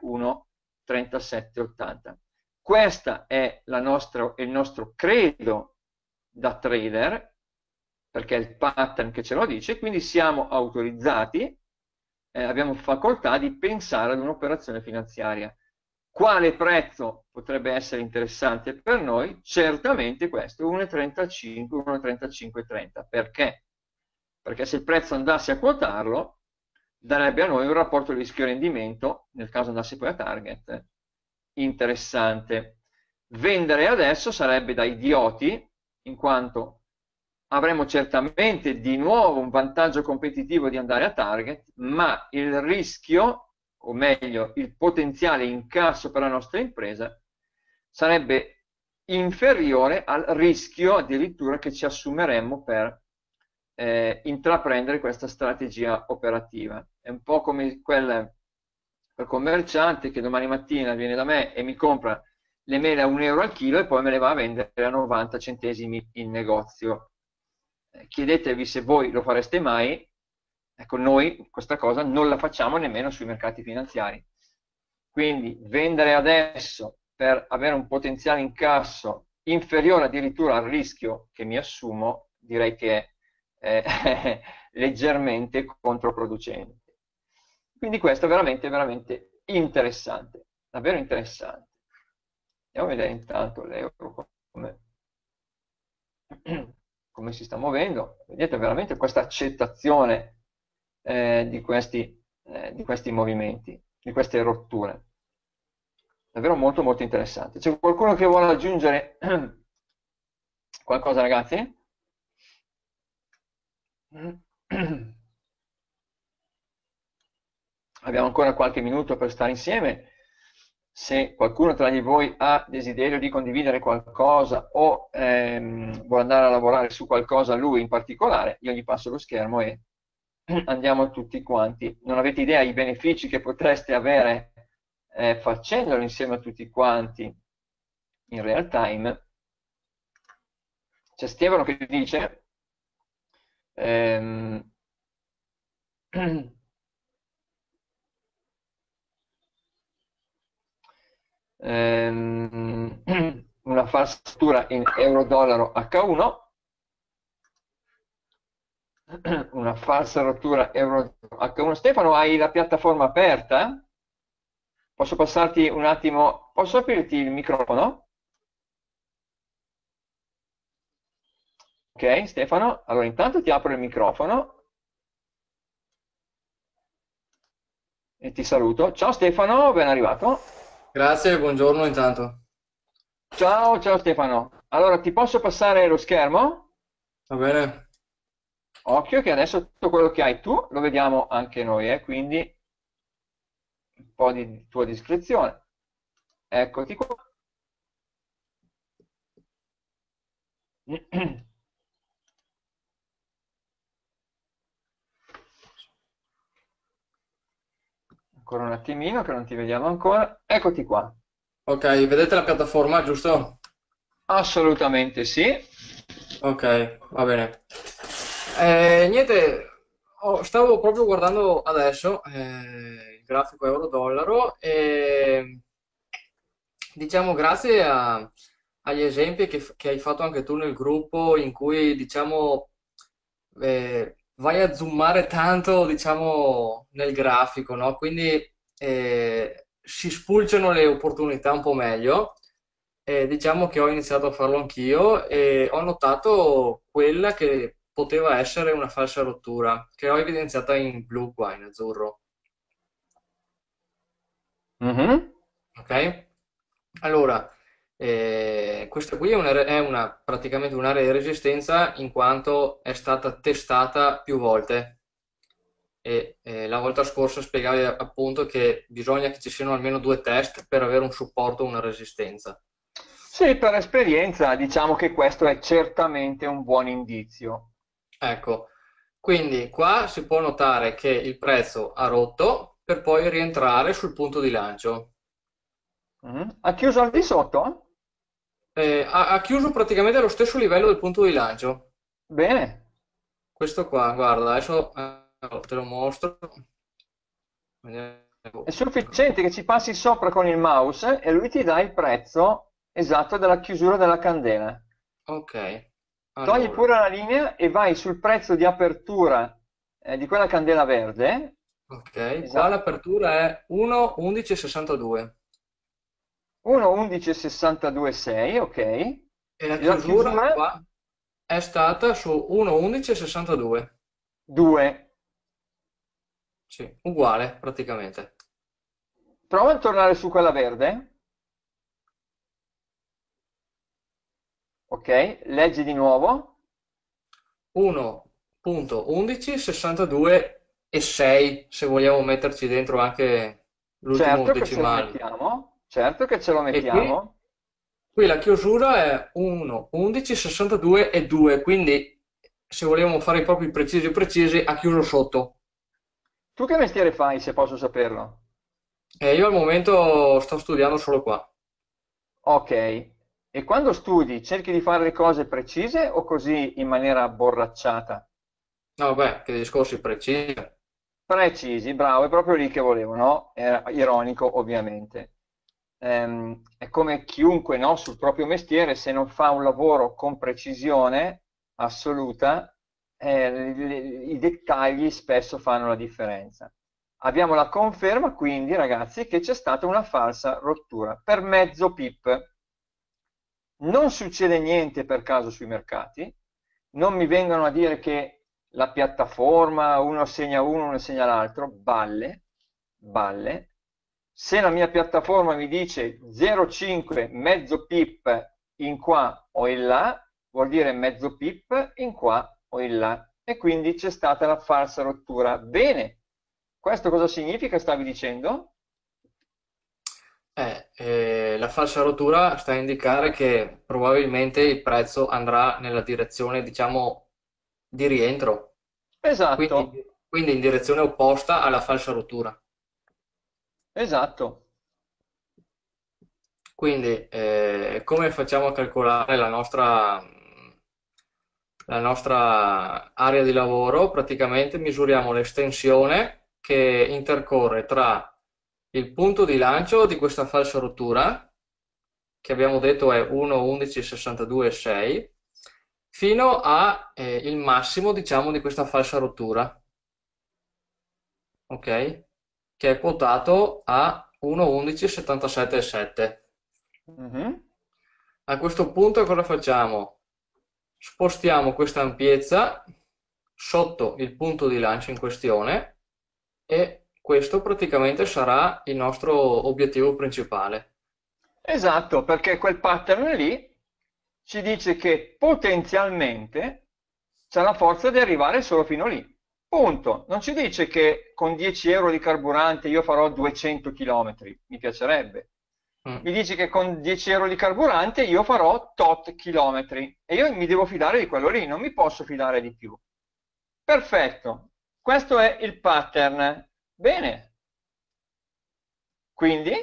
1,37,80. Questo è il nostro credo da trader, perché è il pattern che ce lo dice, quindi siamo autorizzati, abbiamo facoltà di pensare ad un'operazione finanziaria. Quale prezzo potrebbe essere interessante per noi? Certamente questo, 1,35, 1,3530. Perché? Perché se il prezzo andasse a quotarlo, darebbe a noi un rapporto rischio-rendimento, nel caso andasse poi a target, interessante. Vendere adesso sarebbe da idioti, in quanto avremo certamente di nuovo un vantaggio competitivo di andare a target, ma il rischio, o meglio il potenziale incasso per la nostra impresa, sarebbe inferiore al rischio addirittura che ci assumeremmo per intraprendere questa strategia operativa. È un po' come quel commerciante che domani mattina viene da me e mi compra le mele a 1 euro al chilo e poi me le va a vendere a 90 centesimi in negozio. Chiedetevi se voi lo fareste mai. Ecco, noi questa cosa non la facciamo nemmeno sui mercati finanziari. Quindi vendere adesso per avere un potenziale incasso inferiore addirittura al rischio che mi assumo direi che è leggermente controproducente. Quindi questo è veramente, veramente interessante, davvero interessante. Andiamo a vedere intanto l'euro come si sta muovendo. Vedete veramente questa accettazione di questi movimenti, di queste rotture. Davvero molto molto interessante. C'è qualcuno che vuole aggiungere qualcosa, ragazzi? Abbiamo ancora qualche minuto per stare insieme. Se qualcuno tra di voi ha desiderio di condividere qualcosa o vuole andare a lavorare su qualcosa lui in particolare, io gli passo lo schermo e andiamo tutti quanti. Non avete idea i benefici che potreste avere facendolo insieme a tutti quanti in real time. C'è Stefano che dice una falsatura in euro-dollaro H1, una falsa rottura euro H1. Stefano, hai la piattaforma aperta? Posso passarti un attimo, posso aprirti il microfono? Ok, Stefano, allora intanto ti apro il microfono e ti saluto. Ciao Stefano, ben arrivato. Grazie, buongiorno intanto. Ciao, ciao Stefano. Allora, ti posso passare lo schermo? Va bene? Occhio che adesso tutto quello che hai tu lo vediamo anche noi, quindi un po' di tua discrezione. Eccoti qua. Ancora un attimino che non ti vediamo ancora. Eccoti qua. Ok, vedete la piattaforma, giusto? Assolutamente sì. Ok, va bene. Niente, stavo proprio guardando adesso il grafico euro-dollaro e diciamo grazie agli esempi che hai fatto anche tu nel gruppo in cui diciamo vai a zoomare tanto diciamo nel grafico, no? Quindi si spulciano le opportunità un po' meglio. Diciamo che ho iniziato a farlo anch'io e ho notato quella che poteva essere una falsa rottura, che ho evidenziata in blu qua, in azzurro. Mhm. Ok? Allora, questa qui praticamente un'area di resistenza in quanto è stata testata più volte. E la volta scorsa spiegavi appunto che bisogna che ci siano almeno due test per avere un supporto o una resistenza. Sì, per esperienza diciamo che questo è certamente un buon indizio. Ecco, quindi qua si può notare che il prezzo ha rotto per poi rientrare sul punto di lancio. Mhm. Ha chiuso al di sotto? Ha chiuso praticamente allo stesso livello del punto di lancio. Bene. Questo qua, guarda, adesso te lo mostro. Vediamo. È sufficiente che ci passi sopra con il mouse e lui ti dà il prezzo esatto della chiusura della candela. Ok, Togli allora, pure la linea e vai sul prezzo di apertura di quella candela verde. ok, qua Esatto. l'apertura è 1,1162 1,11,62,6, ok. E e la la chiusura chiusura qua è stata su 1,1162. 2. Sì, uguale praticamente. Prova a tornare su quella verde. Ok, leggi di nuovo. 1.1162 e 6 se vogliamo metterci dentro anche l'ultimo Certo che ce lo decimale. mettiamo. Certo che ce lo E mettiamo. qui la chiusura è 1, 11, 62 e 2, quindi se vogliamo fare i propri precisi ha chiuso sotto. Tu che mestiere fai, se posso saperlo? E io al momento sto studiando solo qua. Ok. E quando studi, cerchi di fare le cose precise o così in maniera borracciata? No, beh, che discorsi precisi. Precisi, bravo, è proprio lì che volevo, no? Era ironico, ovviamente. È come chiunque, no, sul proprio mestiere, se non fa un lavoro con precisione, assoluta, i dettagli spesso fanno la differenza. Abbiamo la conferma quindi, ragazzi, che c'è stata una falsa rottura per mezzo pip. Non succede niente per caso sui mercati, non mi vengono a dire che la piattaforma, uno segna l'altro, balle, balle. Se la mia piattaforma mi dice 0,5 mezzo pip in qua o in là, vuol dire mezzo pip in qua o in là. E quindi c'è stata la falsa rottura. Bene, questo cosa significa, stavi dicendo? La falsa rottura sta a indicare che probabilmente il prezzo andrà nella direzione, diciamo, di rientro, quindi, Esatto, quindi in direzione opposta alla falsa rottura. esatto. Quindi, come facciamo a calcolare la nostra area di lavoro? Praticamente misuriamo l'estensione che intercorre tra il punto di lancio di questa falsa rottura, che abbiamo detto è 1,1162,6, fino a il massimo, diciamo, di questa falsa rottura, ok? Che è quotato a 1,1177,7. Mhm. A questo punto cosa facciamo? Spostiamo questa ampiezza sotto il punto di lancio in questione e questo praticamente sarà il nostro obiettivo principale. Esatto, perché quel pattern lì ci dice che potenzialmente c'è la forza di arrivare solo fino lì. Punto. Non ci dice che con 10 euro di carburante io farò 200 km, mi piacerebbe. Mm. Mi dice che con 10 euro di carburante io farò tot chilometri e io mi devo fidare di quello lì, non mi posso fidare di più. Perfetto, questo è il pattern. Bene, quindi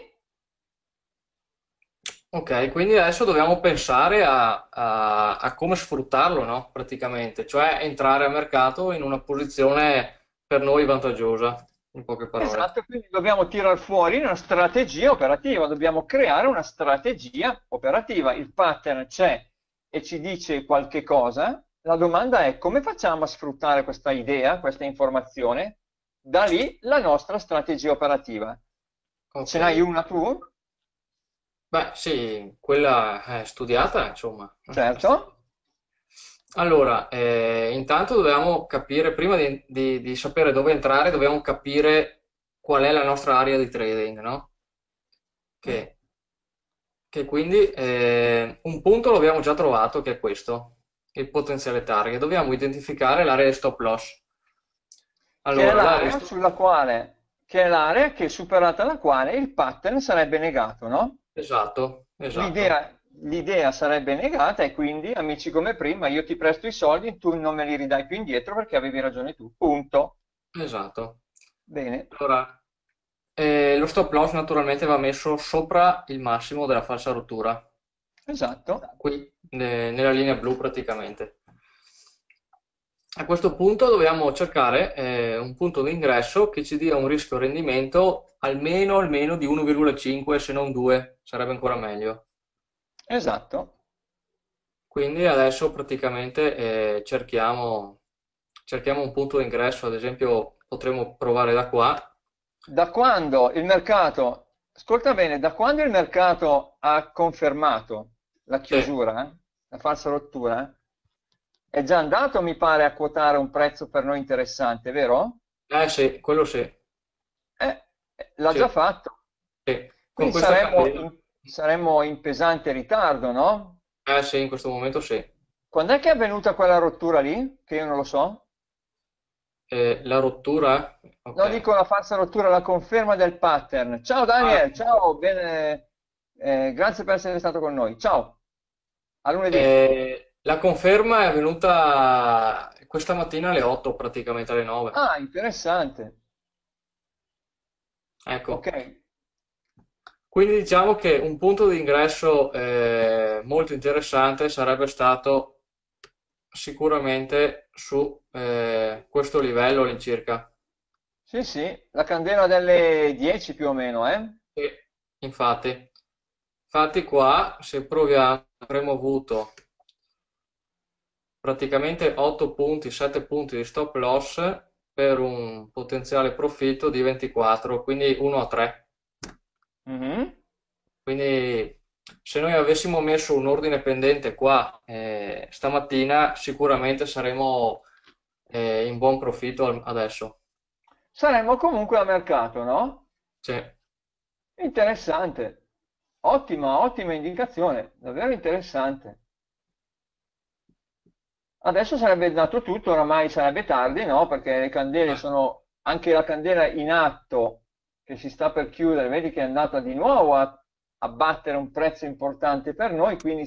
Ok, quindi adesso dobbiamo pensare a come sfruttarlo, no? Praticamente, cioè entrare a mercato in una posizione per noi vantaggiosa, in poche parole. esatto, quindi dobbiamo tirar fuori una strategia operativa, dobbiamo creare una strategia operativa. Il pattern c'è e ci dice qualche cosa. La domanda è come facciamo a sfruttare questa idea, questa informazione? Da lì la nostra strategia operativa. Ok, Ce n'hai una tu? beh sì, quella è studiata, insomma. Certo. Allora, intanto dobbiamo capire, prima di sapere dove entrare, dobbiamo capire qual è la nostra area di trading, no? Che, che quindi un punto lo abbiamo già trovato, che è questo, il potenziale target. Dobbiamo identificare l'area di stop loss. Che è Allora, l'area di l'area stop... sulla quale, che è l'area che superata la quale il pattern sarebbe negato, no? Esatto, esatto, L'idea sarebbe negata e quindi, amici come prima, io ti presto i soldi, tu non me li ridai più indietro perché avevi ragione tu. Punto. esatto. Bene, Allora, lo stop loss naturalmente va messo sopra il massimo della falsa rottura, esatto. qui nella linea blu praticamente. A questo punto dobbiamo cercare un punto di ingresso che ci dia un rischio rendimento almeno di 1,5 se non 2, sarebbe ancora meglio. Esatto. Quindi adesso praticamente cerchiamo un punto di ingresso, ad esempio potremmo provare da qua. Da quando il mercato, ascolta bene, da quando il mercato ha confermato la Sì, chiusura, la falsa rottura, è già andato, mi pare, a quotare un prezzo per noi interessante, vero? eh sì, quello sì, L'ha già sì, fatto. sì. Con Quindi questa candela, saremmo in pesante ritardo, no? eh sì, in questo momento sì. Quando è che è avvenuta quella rottura lì? Che io non lo so. La rottura? No, Ok. dico la falsa rottura, la conferma del pattern. Ciao Ah, Daniel, ciao, bene, grazie per essere stato con noi. Ciao, a lunedì. la conferma è avvenuta questa mattina alle 8, praticamente alle 9. Ah, interessante. Ok, Ecco, quindi diciamo che un punto di ingresso molto interessante sarebbe stato sicuramente su questo livello all'incirca. sì, sì, la candela delle 10 più o meno, eh? E infatti qua se proviamo avremmo avuto praticamente 8 punti, 7 punti di stop loss per un potenziale profitto di 24, quindi 1 a 3. Mhm. Quindi se noi avessimo messo un ordine pendente qua stamattina, sicuramente saremmo in buon profitto adesso. Saremmo comunque a mercato, no? Sì. Interessante. Ottima, ottima indicazione, davvero interessante. Adesso sarebbe dato tutto, oramai sarebbe tardi, no? Perché le candele Eh, sono, anche la candela in atto che si sta per chiudere, vedi che è andata di nuovo a battere un prezzo importante per noi, quindi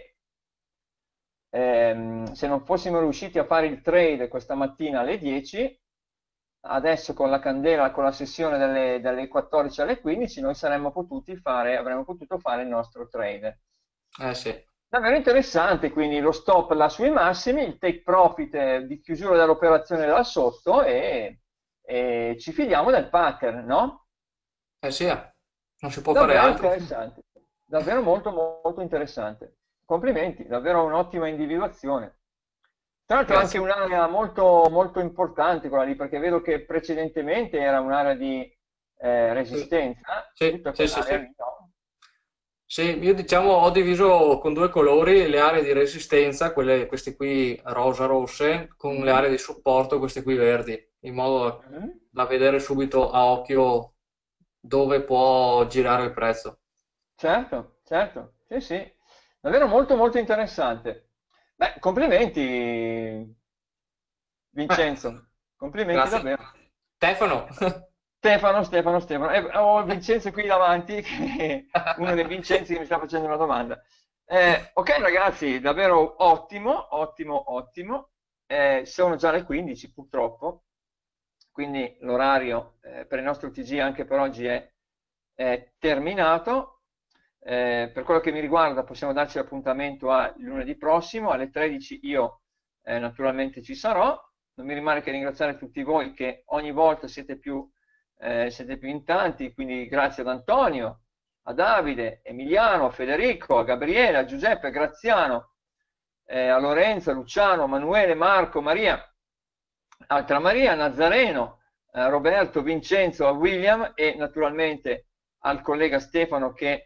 se non fossimo riusciti a fare il trade questa mattina alle 10, adesso con la candela, con la sessione dalle 14 alle 15, noi avremmo potuto fare il nostro trade. sì. Davvero interessante, quindi lo stop là sui massimi, il take profit di chiusura dell'operazione là sotto e ci fidiamo del pattern, no? Sì, non si può fare Davvero altro. interessante, davvero molto molto interessante. Complimenti, davvero un'ottima individuazione. Tra l'altro anche Grazie. un'area molto, molto importante quella lì, perché vedo che precedentemente era un'area di Sì, resistenza, sì, tutta sì, sì, quell'area sì. lì, no? Sì, io diciamo ho diviso con due colori le aree di resistenza, queste qui rosa-rosse, con le Mhm. aree di supporto, queste qui verdi, in modo Mhm. da vedere subito a occhio dove può girare il prezzo. Certo, certo, sì, sì, davvero molto molto interessante. Beh, complimenti Eh, Vincenzo, complimenti grazie. davvero. Stefano. Stefano, ho Vincenzo qui davanti, che è uno dei Vincenzi che mi sta facendo una domanda. Ok ragazzi, davvero ottimo, ottimo, ottimo. Sono già le 15 purtroppo, quindi l'orario per il nostro TG anche per oggi è terminato. Per quello che mi riguarda possiamo darci l'appuntamento a lunedì prossimo alle 13 io naturalmente ci sarò. Non mi rimane che ringraziare tutti voi che ogni volta siete più in tanti, quindi grazie ad Antonio, a Davide, Emiliano, a Federico, a Gabriele, a Giuseppe, a Graziano, a Lorenzo, a Luciano, a Manuele, Marco, Maria, altra Maria, Nazareno, a Roberto, Vincenzo, a William e naturalmente al collega Stefano che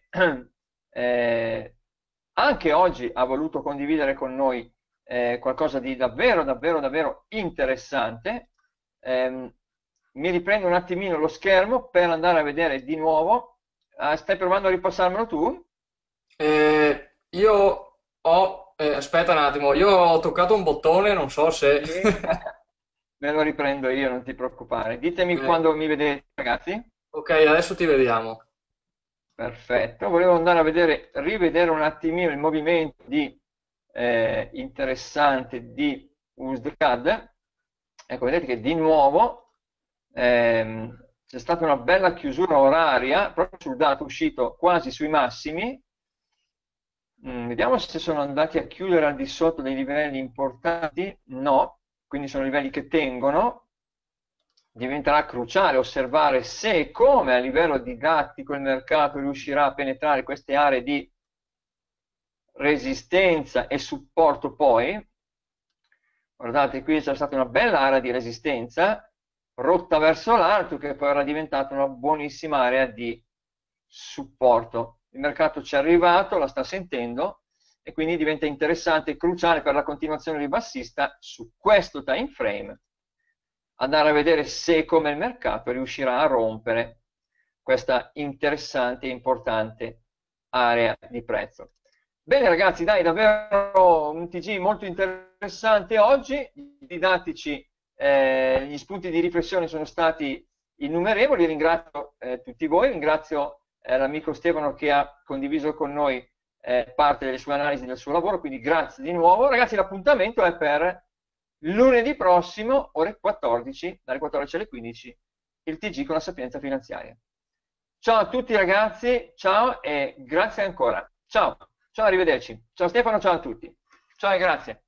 anche oggi ha voluto condividere con noi qualcosa di davvero, davvero, davvero interessante. Ehm, Mi riprendo un attimino lo schermo per andare a vedere di nuovo. Stai provando a ripassarmelo tu? Io aspetta un attimo, io ho toccato un bottone, non so se... Sì. Me lo riprendo io, non ti preoccupare. Ditemi Ok, quando mi vedete, ragazzi. ok, adesso ti vediamo. Perfetto. Volevo andare a rivedere un attimino il movimento interessante di USDCAD. Ecco, vedete che di nuovo c'è stata una bella chiusura oraria proprio sul dato uscito quasi sui massimi. Vediamo se sono andati a chiudere al di sotto dei livelli importanti. No, quindi sono livelli che tengono. Diventerà cruciale osservare se e come a livello didattico il mercato riuscirà a penetrare queste aree di resistenza e supporto poi. Guardate, qui c'è stata una bella area di resistenza, rotta verso l'alto, che poi era diventata una buonissima area di supporto. Il mercato ci è arrivato, la sta sentendo e quindi diventa interessante e cruciale per la continuazione ribassista su questo time frame andare a vedere se come il mercato riuscirà a rompere questa interessante e importante area di prezzo. Bene ragazzi, dai, davvero un TG molto interessante oggi, i didattici, gli spunti di riflessione sono stati innumerevoli, ringrazio tutti voi, ringrazio l'amico Stefano che ha condiviso con noi parte delle sue analisi del suo lavoro, quindi grazie di nuovo. Ragazzi, l'appuntamento è per lunedì prossimo, ore 14, dalle 14 alle 15, il TG con la Sapienza Finanziaria. Ciao a tutti ragazzi, ciao e grazie ancora. Ciao, ciao, arrivederci. Ciao Stefano, ciao a tutti. Ciao e grazie.